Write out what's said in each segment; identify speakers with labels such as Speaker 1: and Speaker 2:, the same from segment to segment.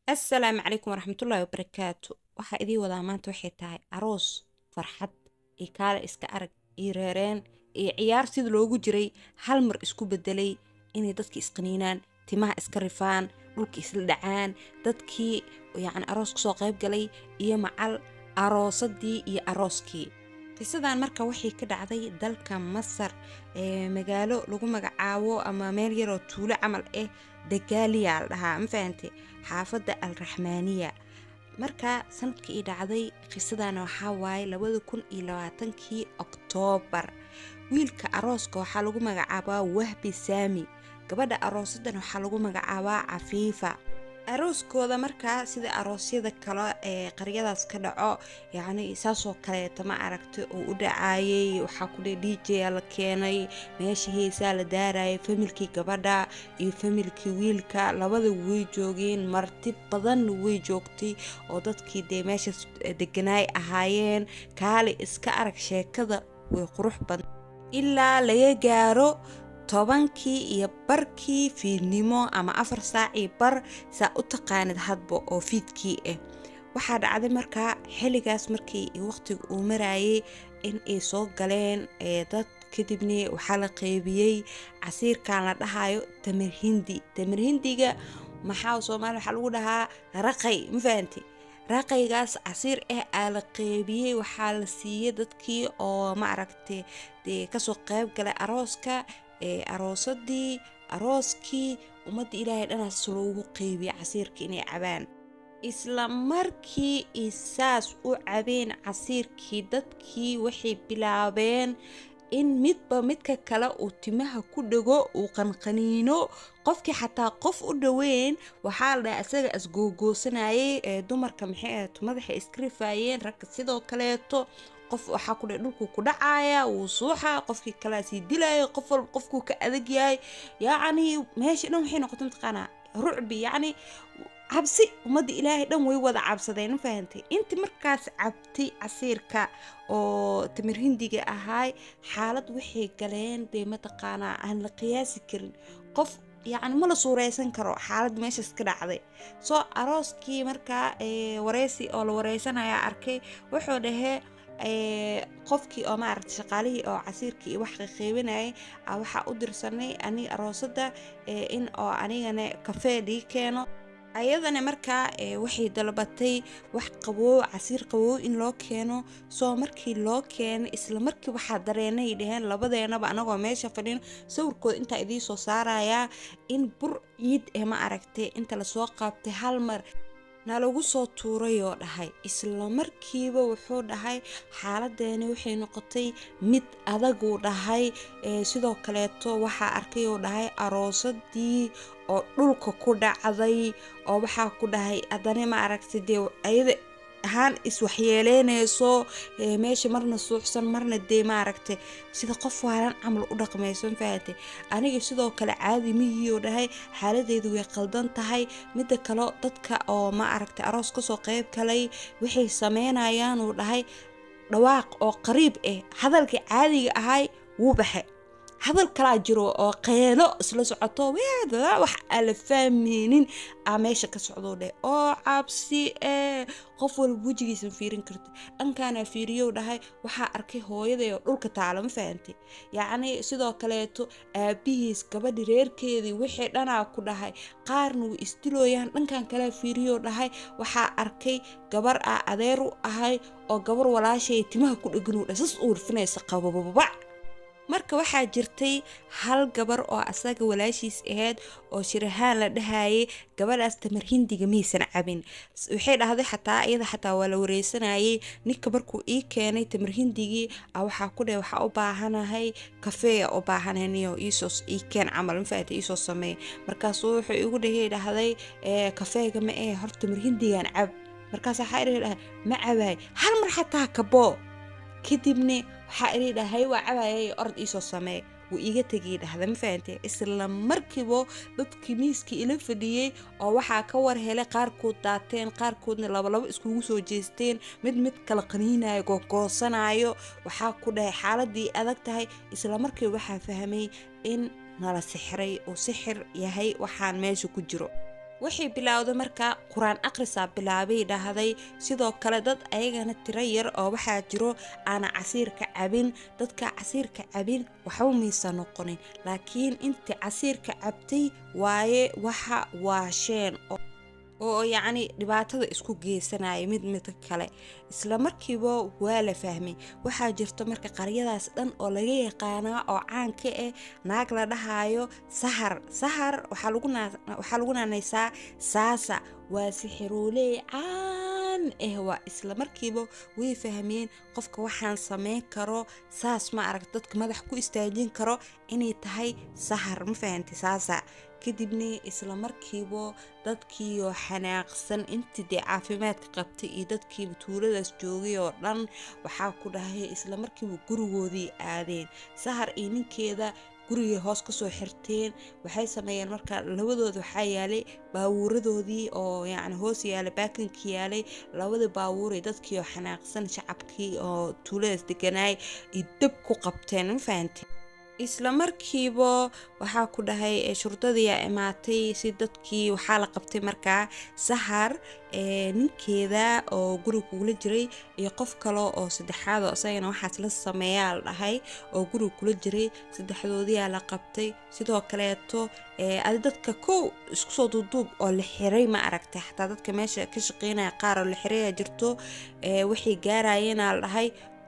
Speaker 1: السلام عليكم ورحمة الله وبركاته. waxaa idii wadaa maanta waxay tahay aroos farxad iyo kaale iska arag iyo reereen iyo ciyaar sida loogu jiray hal mar isku bedelay inay dadkii isqaniinaan timaha iska rifaan dhulka isla dhacaan dadkii aroos kusoo qayb galay iyo macal aroosadii iyo arooskii. qisadan marka waxay ka dhacday dalka Masar magaalo lagu magacaabo ama meel yar oo tuulo camal dagaaliya la dhahaa ma fahantay xaafada Al-Rahmaniya. marka sanadkii dhacday qisadan waxa waaye 2020 Oktoobar. wiilka arooska waxa lagu magacaabaa Wahbi Sami, gabadha aroosadan waxa lagu magacaabaa Afifa. arooskooda markaa sida aroosyada kale qaryadaas ka dhaco saasoo kaleeto ma aragtay oo u dhacayay. waxaa ku DJ la keenay meesha heesaa la daarayay, familkii gabadha iyo familkii wiilka labada way joogeen, marti badan way joogtay oo dadkii meesha deganaay ahaayeen. kaale iska arag sheekada way qurux badan ilaa laga gaaro 10kii iyo barkii fiidnimo ama 4 saac iyo bar saa u taqaanid hadba oo fiidkii waxaa dhacday markaa xilligaas markii waqtiga uu marayay in ay soo galeen dad. kadibna waxaa la qaybiyay casiirkan la dhahayo tamar hindi. tamar hindiga maxaa Soomaali waxa lagu dhahaa raqay ma fahanti. raqaygaas casiir la qaybiyay waxaa la siiyay dadkii oo ma aragtay kasoo qayb galay arooska aroosadii arooskii ummadda ilaahay dhanaas loogu qeybiyay casiirka inay cabaan. isla markii isaas u cabeen casiirkii dadkii waxay bilaabeen in midba midka kale uu timaha ku dhago uu qanqaniino. qofkii xataa qof u dhaweyn waxaa la dhahaa asaga asgoogoosanayay. dumarka maxay madaxa iska rifaayeen, ragga sidoo kaleeto. qof waxaa ku dhahay dhulku ku dhacaya wuu suuxa, qofkii kale sii dilaayo, qof walba qofkuu ka adag yahay. meesha dhan waxay noqotay mataqaanaa rucbi cabsi. ummadda ilaahay dhan way wada cabsadeen ma fahantay. intii markaas cabtay casiirka oo tamar hindiga ahaay xaalad waxay galeen mataqaanaa aan la qiyaasi karin. qof ma la suureysan karo xaalad meeshaas ka dhacday. soo arooskii markaa wareysi oo la wareysanaya arkay wuxuu dhahee qofkii oo maaragtay shaqaalihii oo casiirkii wax qeybinayay waxa u dirsanay ani aroosada in oo anigana kafee dhig keeno. ayadana markaa waxay dalbatay wax qabow, casiir qabow in loo keeno. soo markii loo keenay isla markii waxaa dareenay dhaheen labadeenaba anagoo meesha fadhino sawirkooda intaa idii soo saarayaa in bur ciid ma aragtay inta la soo qaabtay hal mar nalagu soo tuuray oo dhahay. isla markiiba wuxuu dhahay xaaladeena waxay noqotay mid adaguu dhahay. sidoo kaleeto waxaa arkay oo dhahay aroosadii oo dhulka ku dhacday oo waxaa ku dhahay adana ma aragtay ayada ahaan iswaxyeeleynayso meesha marna suuxsan marna ma aragtay sida qof waalan camal u dhaqmayso ma fahatay. aniga sidoo kale caadi miyii oo dhahay xaaladeedu way qaldan tahay. midda kale dadka oo ma aragtay aroos kasoo qayb galay waxay sameynayaan uu dhahay dhawaaq oo qariib hadalkii caadiga ahay wuu baxay. hadal kala jiro oo qeelo isla socoto wax aan la fahmaynin meesha ka socdo oo cabsi qof walba wajigiisa fiirin karto. dhankaana fiiriyo dhahay waxaa arkay hooyaday oo dhulka taalo ma fahantay. sidoo kaleeto aabihiis gabadhi reerkeedii wixii dhanaa ku dhahay qaarna way isdilooyaan. dhankan kale fiiriyo dhahay waxaa arkay gabar adeer u ahay oo gabar walaashay timaha ku dhagan sas uurfinaysa qabababa. marka waxaa jirtay hal gabar oo asaga walaashiis ahayd oo shirahaan la dhahayay. gabadhaas tamar hindiga maysan cabin. waxay dhahday xataa iyada xataa waa la wareysanayay. ninka markuu ii keenay tamar hindigii waxaa ku dhahay waxaa u baahanahay kafee u baahanayo ii keen camal ma fahatay ii soo sameey. markaasuu wuxuu igu dhahday kafeega ma horta tamar hindigan cab. markaas waxaa dhahay ma cabaay hal mar xataa kabo. kadibna waxaa ila dhahay waa cabayay ord isoo samee wuu iga tagay dhahda ma fahantay. isla markiiba dadkii miiskii ila fadhiyay oo waxaa ka war helay qaarkood daateen qaarkoodna laba iskugu soo jeesteen mid kala qaniinayo googoosanayo. waxaa ku dhahay xaaladii adag tahay. isla markiiba waxaa fahmay in nala sixray oo sixir yahay waxaan meesha ku jiro. waxay bilowday markaa quraan akhrisaa bilaabay dhahday sidoo kale dad ayagana tiro yar oo waxaa jiro aana casiirka cabin dadka casiirka cabin waxba maysa noqonin laakiin intii casiirka cabtay waaye waxa waasheen oo yacni dhibaatada isku geysanaya mid kale isla markiiba waa la fahmay waxaa jirto marka qaryadaas dhan oo laga yaqaanaa oo caan ka ah naag la dhahayo sahar waxaa lagu naanaysaa saasa waa sixirooley caan waa isla markiiba way fahmeen qofka waxaan sameyn karo saas ma arag dadka madax ku istaajin karo inay tahay sahar ma fahanti saasa kadibna isla markiiba dadkiioo xanaaqsan intii dee caafimaadka qabtay iyo dadkiiba tuuladaas joogay oo dhan waxaa ku dhahay isla markiiba gurigoodii aadeen sahar iyo ninkeeda gurigay hoos kasoo xirteen waxay sameeyeen marka labadooda waxaa yaalay baawuuradoodii oo yacni hoos yaalay baakinka yaalay labada baawuuray dadkiioo xanaaqsan shacabkii oo tuuladaas deganaay iyo dab ku qabteen ma fahanteen isla markiiba waxaa ku dhahay shurdadii imaatay si dadkii waxaa la qabtay markaa sahar ninkeeda oo guriga kula jiray iyo qof kale oo saddexaad oo isagana waxaas la sameeyaa la dhahay oo guriga kula jiray saddexdoodiyaa la qabtay sidoo kaleeto adi dadka kow isku soo duuduub oo la xiray ma aragtay xataa dadka meesha ka shaqeynaya qaar oo la xiraya jirto waxay gaarayeenaa la dhahay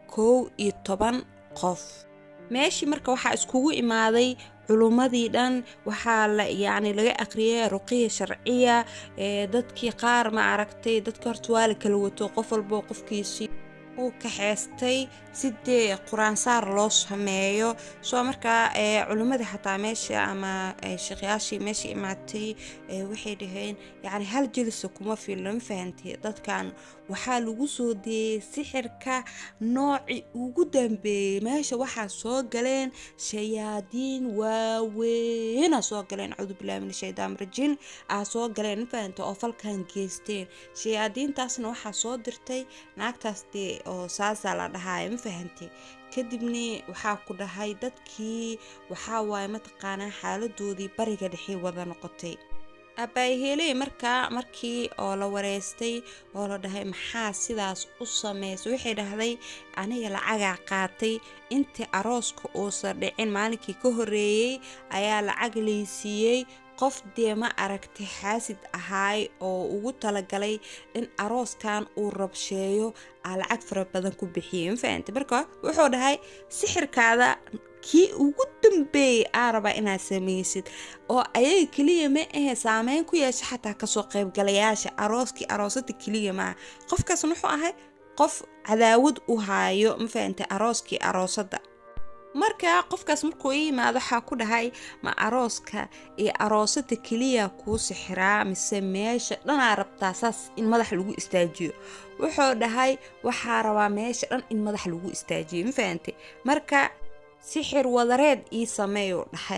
Speaker 1: 11 qof meeshii marka waxaa iskugu imaaday culumadii dhan waxaa yacni laga aqriyay ruqiya sharciya dadkii qaar ma aragtay dadka horta waa la kala wato qof walbo qofkiisii uu kaxeystay sidee quraan saar loo sameeyo soo markaa culumadii xataa meesha ama shaqayaashii meesha imaatay waxay dhaheen yacni hal jilisa kuma filna ma fahantay dadkan waxaa lagu soo deeyay sixirka nooci ugu dambeeyay meesha waxaa soo galeen shayaadiin waaweyn soo galeen acuudu billaahi min shaytaan rajiim soo galeen ma fahantay oo falkan geysteen shayaadiintaasna waxaa soo dirtay naagtaas dee oo saasa la dhahayo ma fahantay kadibna waxaa ku dhahay dadkii waxaa waaye mataqaanaa xaaladoodii bariga dhexe wada noqotay abaayheeley markii oo la wareystay oo la dhahay maxaa sidaas u sameysay waxay dhahday aniga lacagaa qaatay intii arooska uusan dhicin maalinkii ka horeeyey ayaa lacag laysiiyey qof dee ma aragtay xaasid ahaay oo ugu talagalay in arooskan uu rabsheeyo lacag fara badan ku bixiyay ma fahantay marka wuxuu dhahay sixirkaada kii ugu dambeeyay rabaa inaad samaysid oo ayaga keliya ma ahe saameyn ku yeesha xataa kasoo qaybgalayaasha aroosada keliya maaha qofkaas wuxuu ahay qof cadaawad u haayo ma fahantay arooskii aroosada marka qofkaas markuu yimaado waxaa ku dhahay ma arooska iyo aroosada keliya kuu sixiraa mise meesha dhanaa rabtaa saas in madax lagu istaajiyo wuxuu dhahay waxaa rabaa meesha dhan in madax lagu istaajiyo ma fahantay marka sixir wadareed ii sameeyo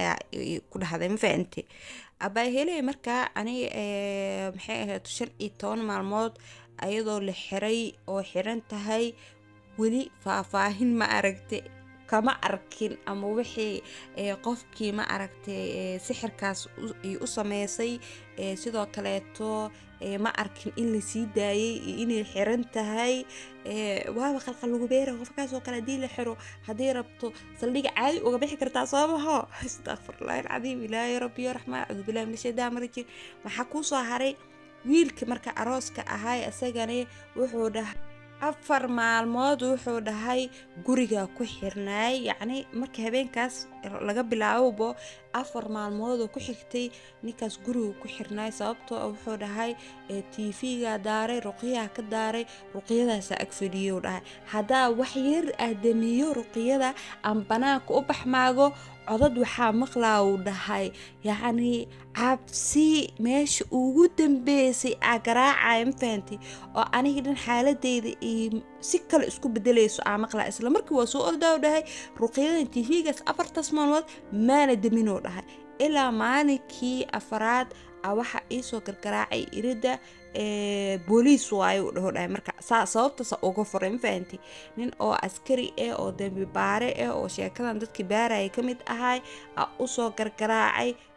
Speaker 1: ku dhahday ma fahantay abaayheeley markaa aniga maxay ahayd 15 maalmood ayadoo la xiray oo xiran tahay weli faahfaahin ma aragtay kama arkin ama wixii qofkii ma aragtay sixirkaas u sameysay sidoo kaleeto ma arkin in la sii daayay inay xiran tahay waaba qalqal lagu beeray qofkaas oo kale hadii la xiro hadii rabto saldhiga caadi uga bixi kartaa sababaha astaghfirullah alcadiim ilaahay rabbi raxmaan a'uudu billahi min shaytaan rajiim waxa ku soo haray wiilka marka arooska ahay asagana wuxuu dhahay 4 maalmood wuxuu dhahay guriga ku xirnaay yacni marka habeenkaas laga bilaabo 4 maalmood oo ku xigtay ninkaas guriga ku xirnaay sababtoo wuxuu dhahay TV-ga daaray ruqiyaha ka daaray ruqiyadaas ag fadhiyo dhahay hadaa wax yar aadamiyo ruqiyada aan banaanka u baxmaago codad waxaa maqlaa uu dhahay yacni cabsi meesha ugu dambeysay garaacaya ma fahantay oo aniga dhan xaaladeyda si kale isku bedelayso maqlaa isla markii waa soo ordaa dhahay ruqiyadan TV-gaas 4 maalmood maana daminoo dhahay ilaa maalinkii afraad waxa iisoo gargaraacay irida booliis waayo dhaho dhahay marka sababtaas uga furay ma fahantay nin oo askari oo dambi baare oo sheekadan dadkii baaraya kamid ahay u soo gargaraacay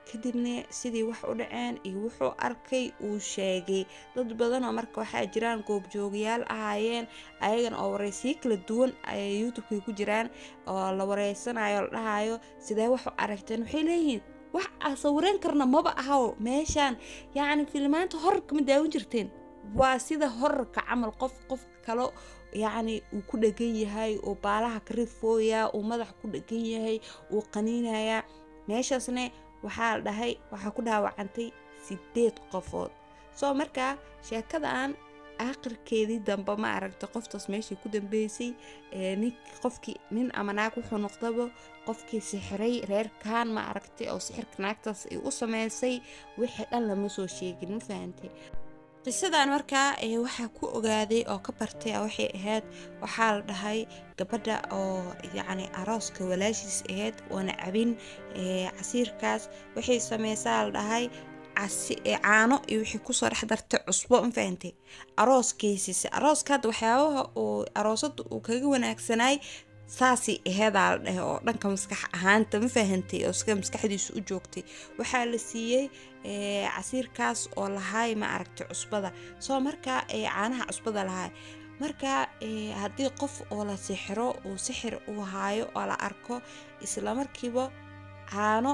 Speaker 1: kadibna sidii wax u dhaceen iyo wuxuu arkay uu sheegay. dad badan oo marka waxaa jiraan goobjoogayaal ahaayeen ayagana oo wareysiyo kala duwan ay youtube ku jiraan oo la wareysanayo la dhahayo sidee wax u aragteen. waxay leeyihiin wax aan sawireen karna maba ahaw meeshaan, yacni filmaanta horarka ma daawan jirteen, waa sida horarka camal qof kale yacni uu ku dhagan yahay oo baalaha ka rifooya uu madax ku dhagan yahay uu qaniinaya. meeshaasna waxaa la dhahay waxaa ku dhaawacantay 8 qofood. soo markaa sheekadan aakhirkeedii dambe ma aragta qoftaas meeshii ku dambeysay qofkii nin ama naag wuxuu noqdaba qofkii sixiray reerkan ma aragtay oo sixirka naagtaas ay u sameysay wixii dhan lama soo sheegin. ma fahantay qisadan markaa waxaa ku ogaaday oo ka bartay waxay ahayd waxaa la dhahay gabadha oo yacni arooska walaashiis ahayd oona cabin casiirkaas waxay sameysaa la dhahay caano iyo wixii kusoo dhex dartay cusbo. ma fahantay arooskeysiisa arooska hadda waxyaabaha oo aroosada uu kaga wanaagsanay saasi aheedaa la dhahay oo dhanka maskax ahaanta. ma fahantay oo iska maskaxdiisu u joogtay waxaa la siiyey casiirkaas oo lahaay ma aragtay cusbada. soo markaa caanaha cusbada lahaay markaa haddii qof oo la sixiro uu sixir uu haayo oo la arko isla markiiba caano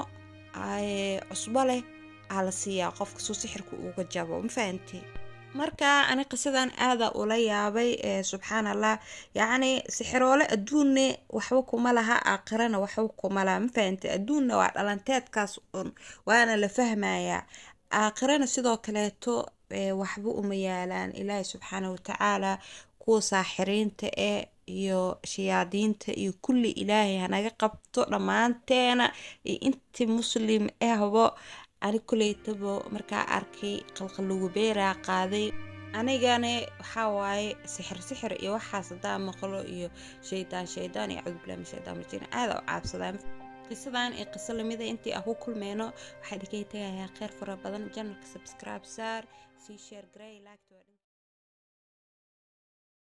Speaker 1: cusbo leh la siiyaa qofka soo sixirku uga jabo. ma fahantay markaa ani qisadan aada ula yaabay subxaanallah, yacni sixiroole adduunne waxba kuma laha aakhirana waxba kuma laha. ma fahantay adduunna waa dhalanteedkaas un waana la fahmayaa, aakhirana sidoo kaleeto waxba uma yaalaan. ilaahay subxaana watacaala kuwa saaxiriinta iyo shayaadiinta iyo kulli ilaahay hanaga qabto dhammaanteena iyo intii muslim ahbo. ani kuleytabo markaa arkay qalqalugu beeraa qaaday anigana waxaa waaye sixir iyo waxaas hadaa maqlo iyo shaydaan iyo cudubla shaydaan majina aada u caabsadaa. qisadan ee qiso lamida intii aan ku kulmeyno waxaa dhigay tagayaa kheyr fara badan. channelka subscribe saar, sii share garay, like